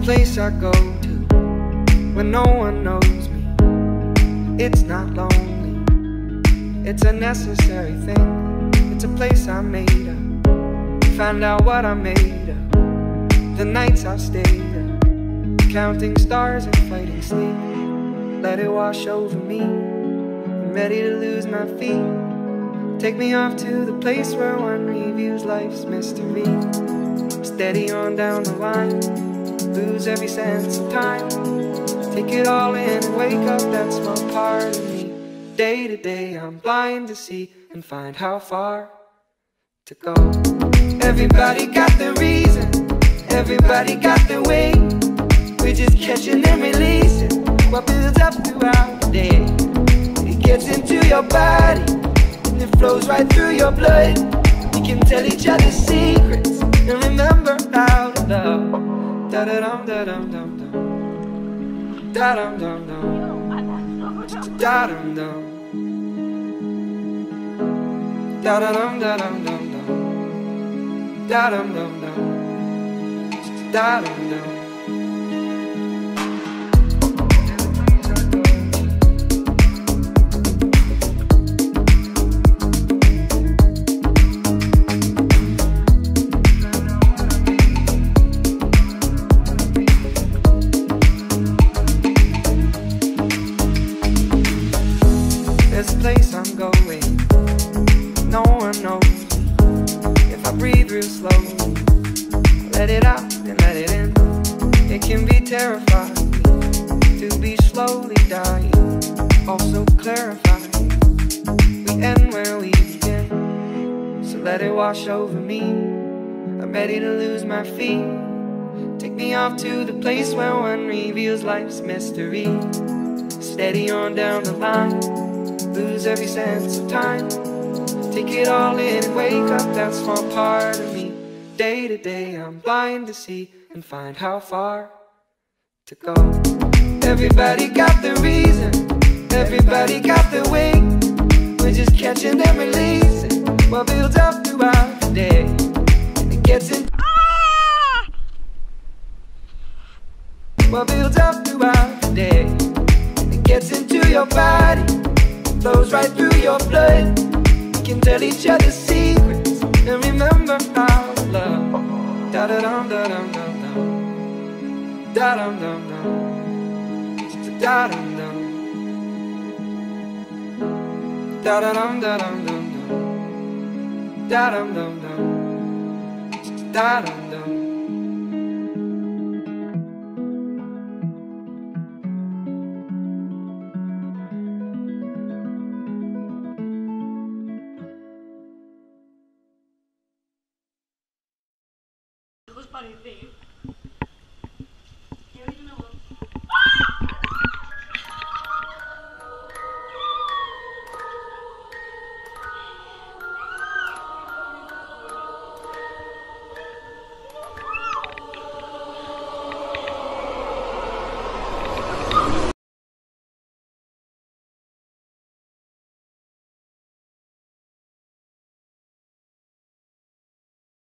place I go to when no one knows me. It's not lonely, it's a necessary thing. It's a place I made up, found out what I made of. The nights I've stayed up, counting stars and fighting sleep. Let it wash over me, I'm ready to lose my feet. Take me off to the place where one reviews life's mystery. Steady on down the line, lose every sense of time. Take it all in and wake up that small part of me. Day to day I'm blind to see and find how far to go. Everybody got their reason, everybody got their way. We're just catching and releasing what builds up throughout the day. It gets into your body and it flows right through your blood. We can tell each other secrets and remember how to love. Da-da-dum, da-dum, dum, dum. Da-dum, dum, dum. Da-dum, dum. Da-da-dum, da-dum, dum, dum. Da-dum, dum, dum. Da-dum, dum. There's a place I'm going, no one knows me. If I breathe real slowly, let it out and let it in. It can be terrifying to be slowly dying, also clarifying. We end where we begin, so let it wash over me. I'm ready to lose my feet. Take me off to the place where one reveals life's mystery. Steady on down the line, lose every sense of time. Take it all in and wake up that small part of me. Day to day I'm blind to see and find how far to go. Everybody got their reason, everybody got their way. We're just catching and releasing what builds up throughout the day. And it gets in what builds up throughout the day. And it gets into your body, flows right through your blood. We can tell each other secrets and remember how to love. Da-da-dum, da-dum, dum, dum. Da-dum, dum, dum. Da-dum, dum. Da-da-dum, da-dum, dum, dum. Da-dum, dum, dum. Da-dum, dum.